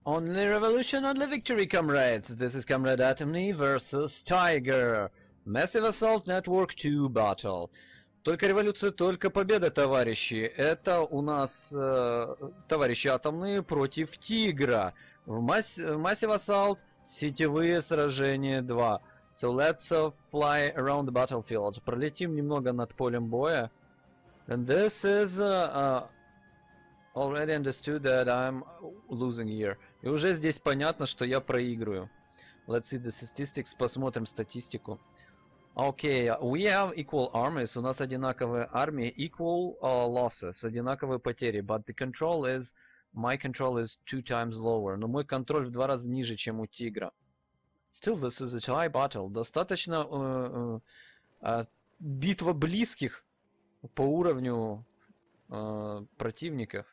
Only revolution, only victory, comrades! This is Comrade Atomny versus Tiger. Massive Assault Network 2 Battle. Только революция, только победа, товарищи. Это у нас товарищи атомные против Тигра. В Massive Assault сетевые сражения 2. So let's fly around the battlefield. Пролетим немного над полем боя. And this is already understood that I'm losing here. И уже здесь понятно, что я проигрываю. Let's see the statistics. Посмотрим статистику. Okay, we have equal armies. У нас одинаковые армии. Equal losses. Одинаковые потери. But the control is... My control is 2 times lower. Но мой контроль в 2 раза ниже, чем у Тигра. Still, this is a tie battle. Достаточно битва близких по уровню противников.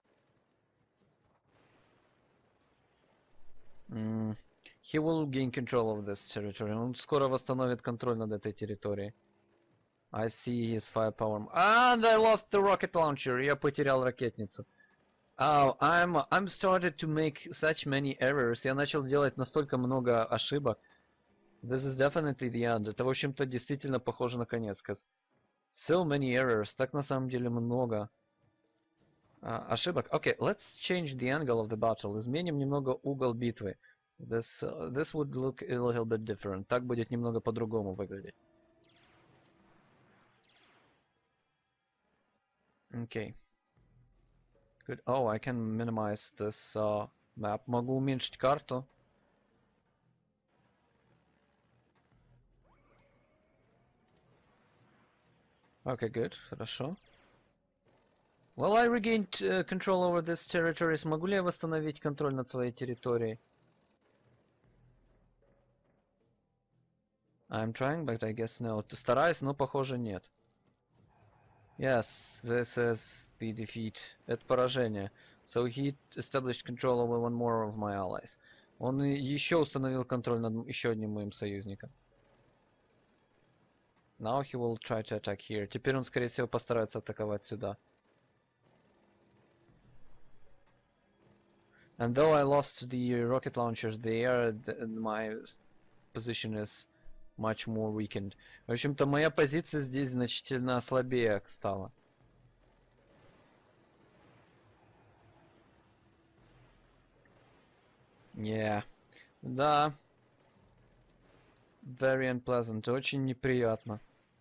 He will gain control of this territory. Он скоро восстановит контроль над этой территорией. I see his firepower. And I lost the rocket launcher. Я потерял ракетницу. Oh, I'm started to make such many errors. Я начал делать настолько много ошибок. This is definitely the end. Это, в общем-то, действительно похоже на конец. So many errors. Так на самом деле много ошибок. Okay, let's change the angle of the battle. Изменим немного угол битвы. This would look a little bit different. Так будет немного по-другому выглядеть. Okay. Good. Oh, I can minimize this map. Могу уменьшить карту. Okay, good. Хорошо. Well, I regained control over this territory. Смогу ли я восстановить контроль над своей территорией? I'm trying, but I guess no. Стараюсь, но похоже нет. Yes, this is the defeat. Это поражение. So he established control over one more of my allies. Он еще установил контроль над еще одним моим союзником. Now he will try to attack here. Теперь он, скорее всего, постарается атаковать сюда. And though I lost the rocket launchers there, my position is much more weakened. В общем-то, моя позиция здесь значительно слабее стала. Yeah. Да. Very unpleasant. Очень неприятно.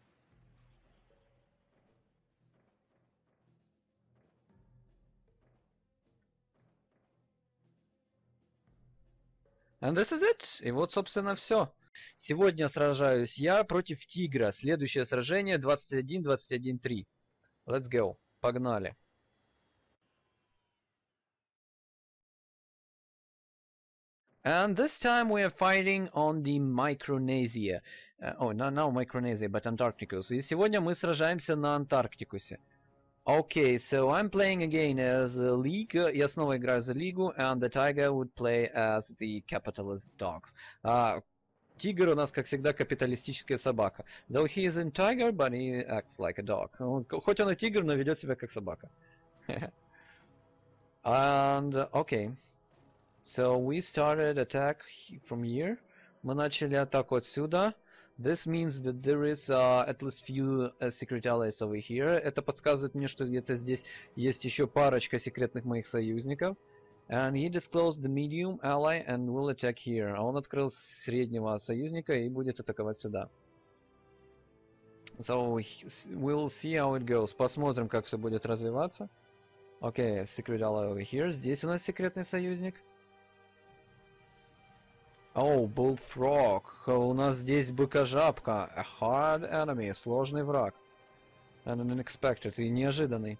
And this is it. И вот, собственно, все. Сегодня сражаюсь я против Тигра. Следующее сражение 21-21-3. Let's go. Погнали. And this time we are fighting on the Micronesia. Not Micronesia, but Antarcticus. И сегодня мы сражаемся на Антарктикусе. Okay, so I'm playing again as a League. Я снова играю за Лигу, and the Tiger would play as the capitalist dogs. Тигр у нас, как всегда, капиталистическая собака. Though he is a tiger, but he acts like a dog. Хоть он и тигр, но ведет себя как собака. And, okay. So we started attack from here. Мы начали атаку отсюда. This means that there is at least few secret allies over here. Это подсказывает мне, что где-то здесь есть еще парочка секретных моих союзников. And he disclosed the medium ally and will attack here. А он открыл среднего союзника и будет атаковать сюда. So we'll see how it goes. Посмотрим, как все будет развиваться. Okay, secret ally over here. Здесь у нас секретный союзник. Oh, Bullfrog. У нас здесь быкожапка. A hard enemy. Сложный враг. And an unexpected. И неожиданный.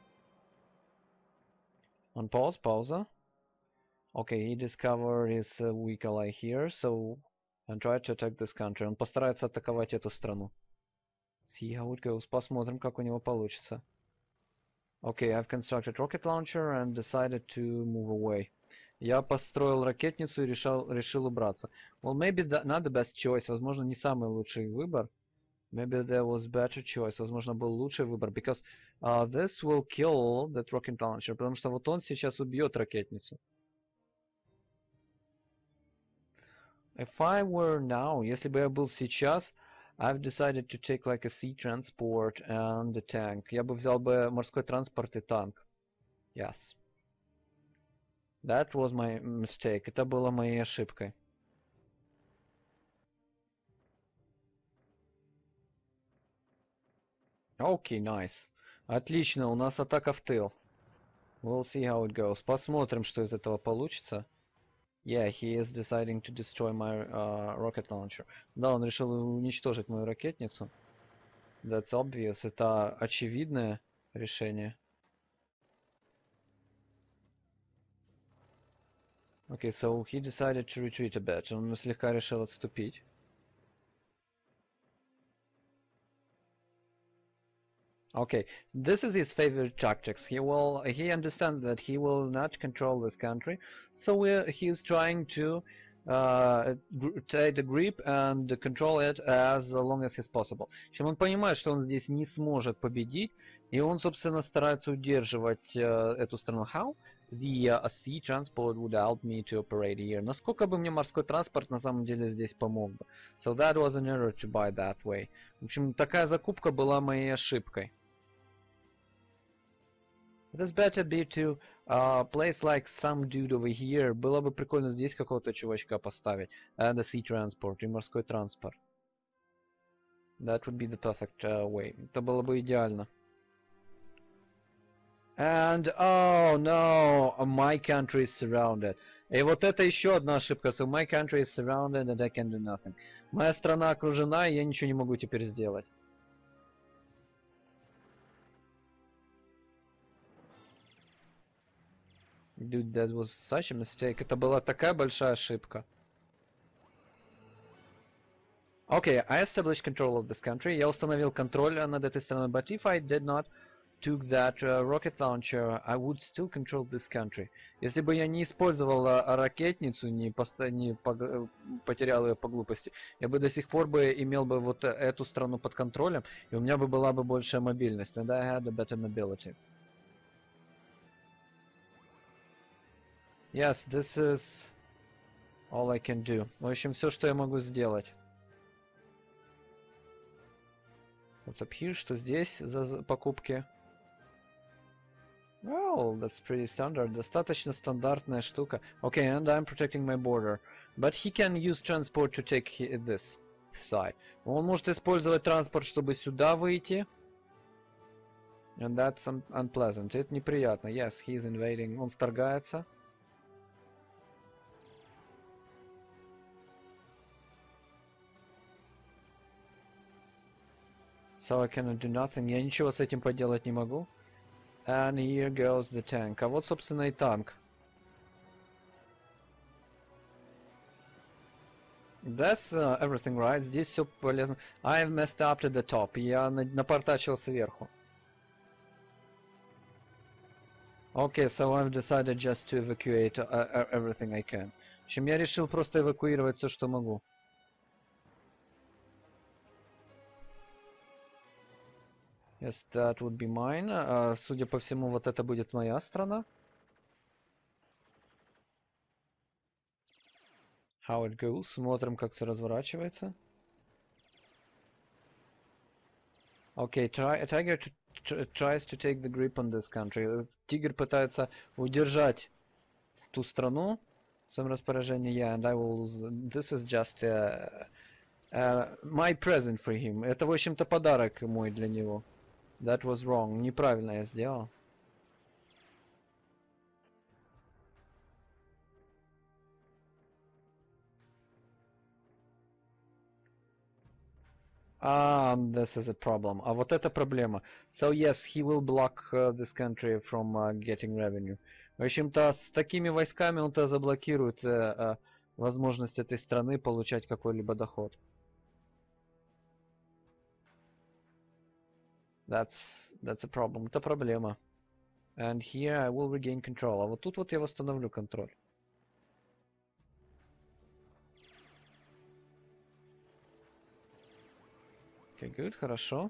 On pause. Пауза. Okay, he discovered his weak ally here, so... And try to attack this country. Он постарается атаковать эту страну. See how it goes. Посмотрим, как у него получится. Okay, I've constructed rocket launcher and decided to move away. Я построил ракетницу и решил убраться. Well, maybe not the best choice. Возможно, не самый лучший выбор. Maybe there was better choice. Возможно, был лучший выбор. Because this will kill that rocket launcher. Потому что вот он сейчас убьет ракетницу. If I were now, если бы я был сейчас, I've decided to take like a sea transport and a tank. Я бы взял бы морской транспорт и танк. Yes. That was my mistake. Это было моей ошибкой. Окей, nice. Отлично, у нас атака в тыл. We'll see how it goes. Посмотрим, что из этого получится. Yeah, he is deciding to destroy my rocket launcher. Да, он решил уничтожить мою ракетницу. That's obvious. Это очевидное решение. Okay, so he decided to retreat a bit. Он слегка решил отступить. Okay, this is his favorite tactics. He understands that he will not control this country, so he is trying to take the grip and control it as long as is possible. Чем он понимает, что он здесь не сможет победить, и он, собственно, старается удерживать эту страну. How the sea transport would help me to operate here? Насколько бы мне морской транспорт на самом деле здесь помог бы? So that was an error to buy that way. В общем, такая закупка была моей ошибкой. It is better be to place like some dude over here. Было бы прикольно здесь какого-то чувачка поставить. And a sea transport, и морской транспорт. That would be the perfect way. Это было бы идеально. And oh no, my country is surrounded. И вот это еще одна ошибка. So my country is surrounded and I can do nothing. Моя страна окружена, и я ничего не могу теперь сделать. Dude, that was such a mistake. Это была такая большая ошибка. Okay, I established control of this country. Я установил контроль над этой страной. But if I did not took that rocket launcher, I would still control this country. Если бы я не использовал ракетницу, не потерял ее по глупости, я бы до сих пор бы имел бы вот эту страну под контролем, и у меня бы была бы большая мобильность. And I had a better mobility. Yes, this is all I can do. В общем, все, что я могу сделать. What's up here? Что здесь за покупки? Well, that's pretty standard. Достаточно стандартная штука. Okay, and I'm protecting my border. But he can use transport to take this side. Он может использовать транспорт, чтобы сюда выйти. And that's unpleasant. Это неприятно. Yes, he is invading. Он вторгается. So I cannot do nothing. Я ничего с этим поделать не могу. And here goes the tank. А вот, собственно, и танк. That's everything right. Здесь все полезно. I've messed up to the top. Я напортачил сверху. Okay, so I've decided just to evacuate everything I can. В общем, я решил просто эвакуировать все, что могу. Yes, that would be mine. Судя по всему, вот это будет моя страна. How it goes. Смотрим, как все разворачивается. Okay, Tiger tries to take the grip on this country. Тигр пытается удержать ту страну в своем распоряжении. Yeah, and I will... This is just my present for him. Это, в общем-то, подарок мой для него. That was wrong. Неправильно я сделал. This is a problem. А вот это проблема. So yes, he will block this country from getting revenue. В общем-то, с такими войсками он-то заблокирует возможность этой страны получать какой-либо доход. That's a problem. Это проблема. And here I will regain control. А вот тут вот я восстановлю контроль. Okay, good, хорошо.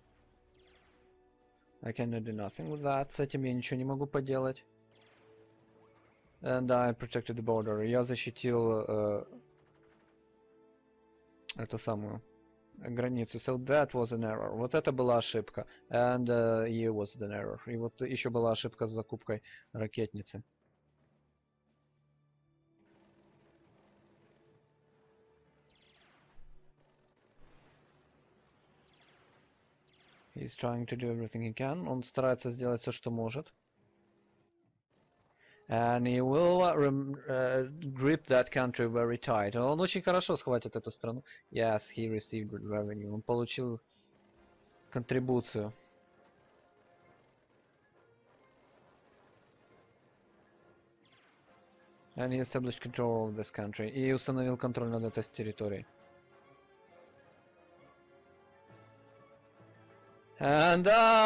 I cannot do nothing with that. С этим я ничего не могу поделать. And I protected the border. Я защитил эту самую границу. So that was an error. Вот это была ошибка. And here was an error. И вот еще была ошибка с закупкой ракетницы. He's trying to do everything he can. Он старается сделать все, что может. And he will grip that country very tight. Он очень хорошо схватит эту страну. Yes, he received revenue. Он получил контрибуцию. And he established control of this country. И установил контроль над этой территорией. And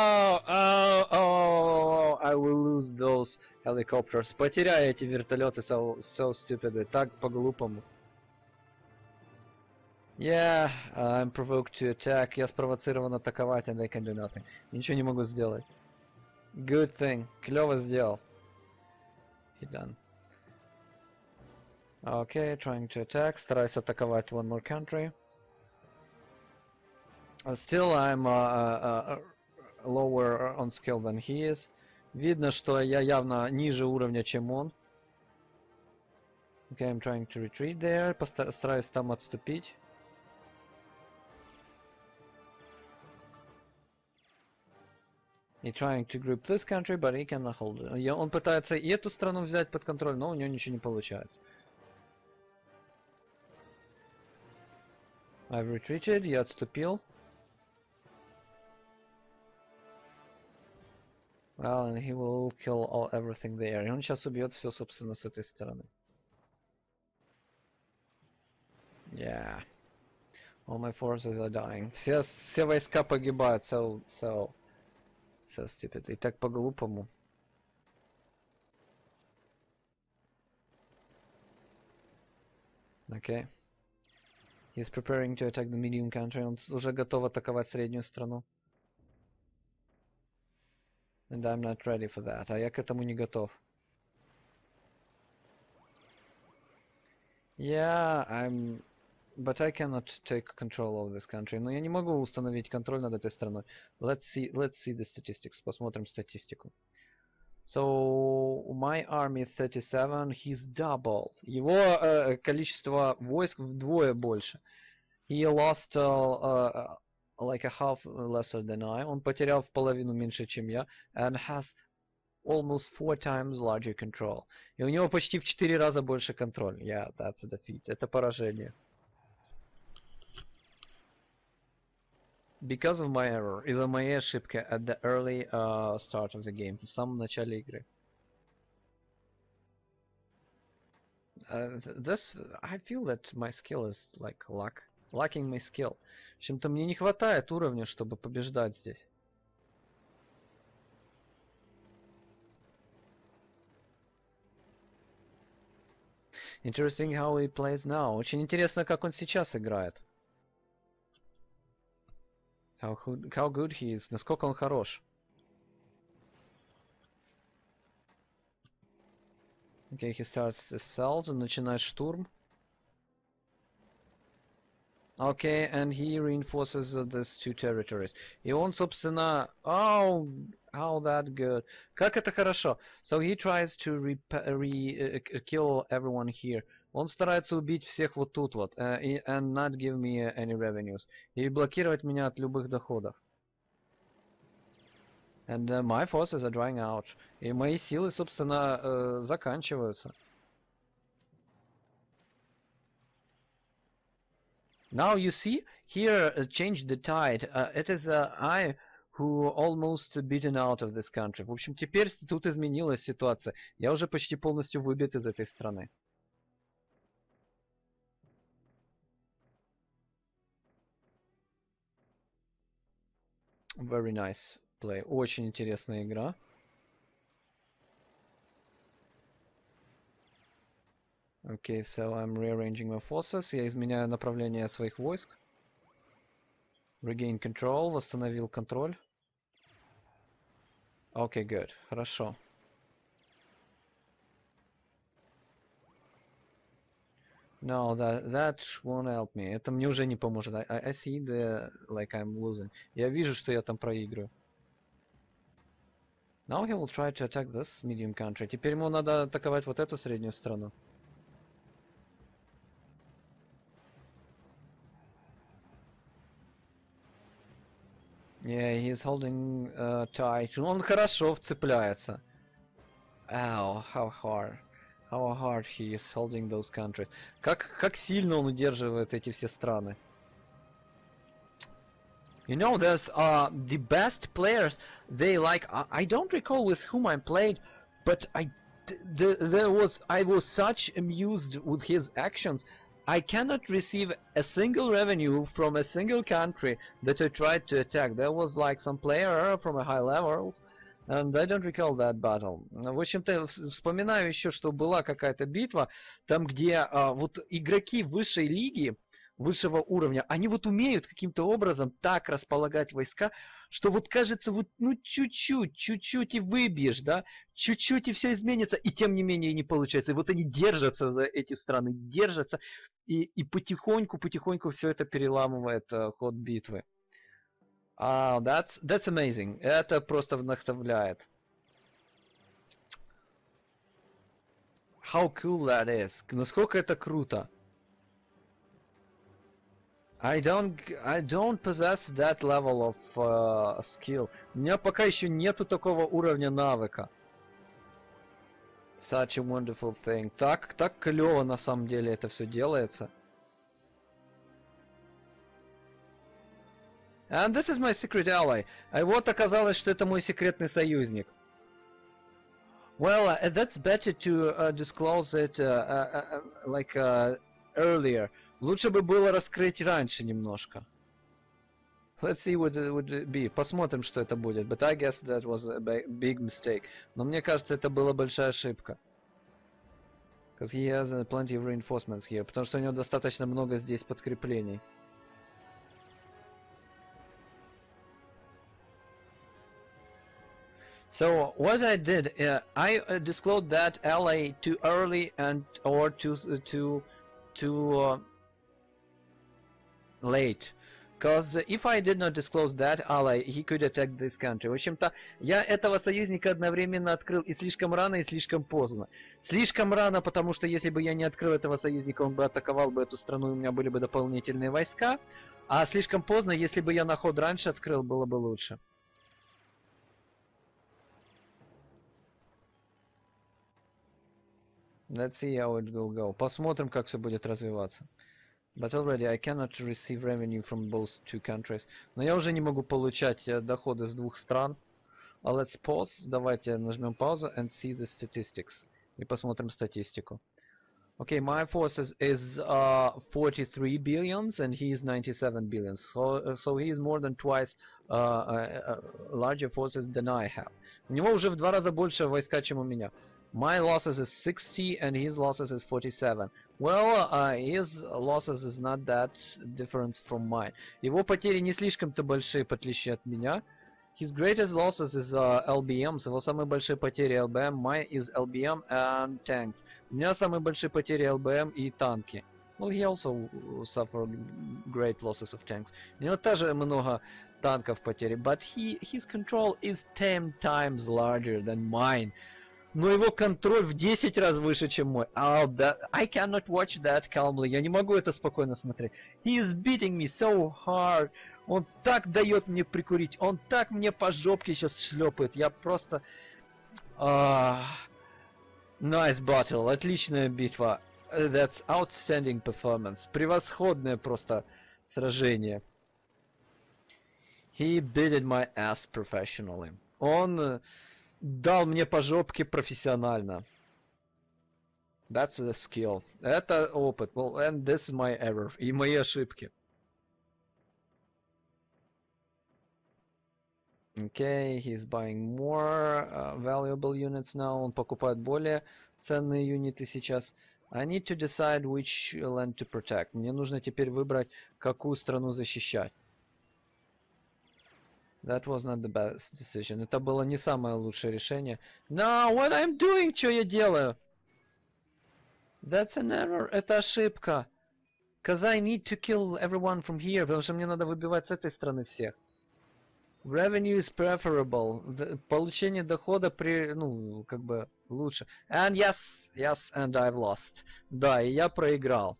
oh, I will lose those helicopters. Потеряю эти вертолеты so stupid. Так по-глупому. Yeah, I'm provoked to attack. Я спровоцирован атаковать, and I can do nothing. Ничего не могу сделать. Good thing. Клево сделал. He done. Okay, trying to attack. Стараюсь атаковать one more country. Still I'm lower on skill than he is. Видно, что я явно ниже уровня, чем он. Okay, I'm trying to retreat there. Стараюсь там отступить. He trying to grip this country, but he cannot hold it. Он пытается и эту страну взять под контроль, но у него ничего не получается. I've retreated, я отступил. Well, and he will kill everything there. И он сейчас убьет все, собственно, с этой стороны. Yeah. All my forces are dying. Все войска погибают, so stupid. И так по-глупому. Okay. He's preparing to attack the medium country. Он уже готов атаковать среднюю страну. And I'm not ready for that. А я к этому не готов. Yeah, but I cannot take control of this country. Но я не могу установить контроль над этой страной. Let's see the statistics. Посмотрим статистику. So, my army 37, he's double. Его количество войск вдвое больше. He lost like a half lesser than I. Он потерял в половину меньше, чем я. And has almost 4 times larger control. И у него почти в 4 раза больше контроль. Yeah, that's a defeat. Это поражение. Because of my error. Из-за моей ошибки at the early start of the game. В самом начале игры. I feel that my skill is like lacking my skill. В общем-то, мне не хватает уровня, чтобы побеждать здесь. Interesting how he plays now. Очень интересно, как он сейчас играет. How good he is. Насколько он хорош. Okay, he starts assault. Он начинает штурм. Okay, and he reinforces these two territories. И он, собственно... Oh, how that good. Как это хорошо. So he tries to kill everyone here. Он старается убить всех вот тут вот. And not give me any revenues. И блокировать меня от любых доходов. And my forces are drying out. И мои силы, собственно, заканчиваются. Now you see, here changed the tide. It is I who almost beaten out of this country. В общем, теперь тут изменилась ситуация. Я уже почти полностью выбит из этой страны. Very nice play. Очень интересная игра. Okay, so I'm rearranging my forces. Я изменяю направление своих войск. Regain control. Восстановил контроль. Okay, good. Хорошо. No, that won't help me. Это мне уже не поможет. I see the like I'm losing. Я вижу, что я там проигрываю. Now he will try to attack this medium country. Теперь ему надо атаковать вот эту среднюю страну. Yeah, he's holding tight. Он хорошо вцепляется. Ow, how hard. How hard he is holding those countries. Как сильно он удерживает эти все страны. You know, there's the best players. They like I don't recall with whom I played, but I was such amused with his actions. I cannot receive a single revenue from a single country that I tried to attack. There was like some player from a high levels, and I don't recall that battle. В общем-то, вспоминаю еще, что была какая-то битва, там где вот игроки высшей лиги, высшего уровня, они вот умеют каким-то образом так располагать войска, что вот кажется, вот ну чуть-чуть и выбьешь, да, чуть-чуть и все изменится, и тем не менее не получается. И вот они держатся за эти страны, держатся, и потихоньку все это переламывает ход битвы. That's amazing. Это просто вдохновляет. How cool that is. Насколько это круто. I don't possess that level of skill. У меня пока еще нету такого уровня навыка. Such a wonderful thing. Так клево на самом деле это все делается. And this is my secret ally. А вот оказалось, что это мой секретный союзник. Well, that's better to disclose it like earlier. Лучше бы было раскрыть раньше немножко. Let's see what it would be. Посмотрим, что это будет. But I guess that was a big mistake. Но мне кажется, это была большая ошибка. Because he has plenty of reinforcements here. Потому что у него достаточно много здесь подкреплений. So what I did, I disclosed that ally too early and or too late. Because if I did not disclose that ally, he could attack this country. В общем-то, я этого союзника одновременно открыл и слишком рано, и слишком поздно. Слишком рано, потому что если бы я не открыл этого союзника, он бы атаковал бы эту страну, и у меня были бы дополнительные войска. А слишком поздно, если бы я на ход раньше открыл, было бы лучше. Let's see how it will go. Посмотрим, как все будет развиваться. But already I cannot receive revenue from both two countries. Но я уже не могу получать доходы с двух стран. Let's pause. Давайте нажмем паузу and see the statistics. И посмотрим статистику. Okay, my forces is 43 billions and he is 97 billions. So he is more than twice larger forces than I have. У него уже в 2 раза больше войска, чем у меня. My losses is 60 and his losses is 47. Well, his losses is not that different from mine. Его потери не слишком-то большие, в отличие от меня. His greatest losses is LBMs. Его самые большие потери LBM. Mine is LBM and tanks. У меня самые большие потери LBM и танки. Well, he also suffered great losses of tanks. У него тоже много танков потери. But his control is 10 times larger than mine. Но его контроль в 10 раз выше, чем мой. I cannot watch that calmly. Я не могу это спокойно смотреть. He is beating me so hard. Он так дает мне прикурить. Он так мне по жопке сейчас шлепает. Я просто... Nice battle. Отличная битва. That's outstanding performance. Превосходное просто сражение. He beated my ass professionally. Он... дал мне по жопке профессионально. That's a skill. Это опыт. Well, and this is my error. И мои ошибки. Okay, he's buying more valuable units now. Он покупает более ценные юниты сейчас. I need to decide which land to protect. Мне нужно теперь выбрать, какую страну защищать. That was not the best decision. Это было не самое лучшее решение. No, what I'm doing? Что я делаю? That's an error. Это ошибка. Cause I need to kill everyone from here, потому что мне надо выбивать с этой стороны всех. Revenue is preferable. Получение дохода ну, как бы лучше. And yes, and I've lost. Да, и я проиграл.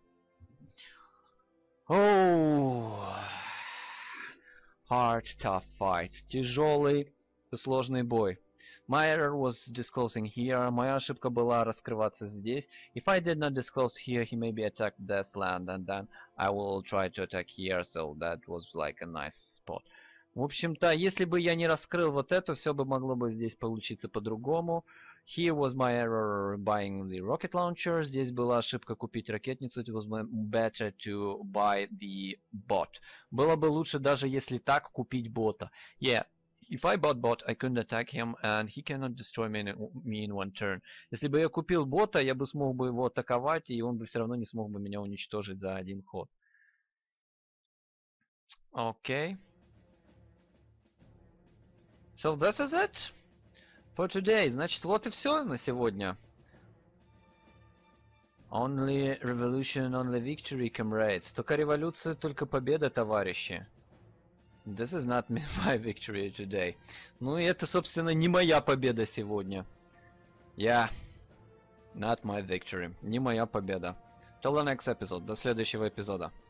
Oh. Hard, tough fight. Тяжелый, сложный бой. My error was disclosing here. Моя ошибка была раскрываться здесь. If I did not disclose here, he maybe attacked this land, and then I will try to attack here. So that was like a nice spot. В общем-то, если бы я не раскрыл вот это, все бы могло бы здесь получиться по-другому. Here was my error buying the rocket launcher. Здесь была ошибка купить ракетницу. It was better to buy the bot. Было бы лучше даже если так купить бота. Yeah. If I bought bot, I couldn't attack him, and he cannot destroy me in one turn. Если бы я купил бота, я бы смог бы его атаковать, и он бы все равно не смог бы меня уничтожить за один ход. Окей. So this is it for today. Значит, вот и все на сегодня. Only revolution, only victory, comrades. Только революция, только победа, товарищи. This is not my victory today. Ну и это, собственно, не моя победа сегодня. Yeah, not my victory. Не моя победа. Till the next episode. До следующего эпизода.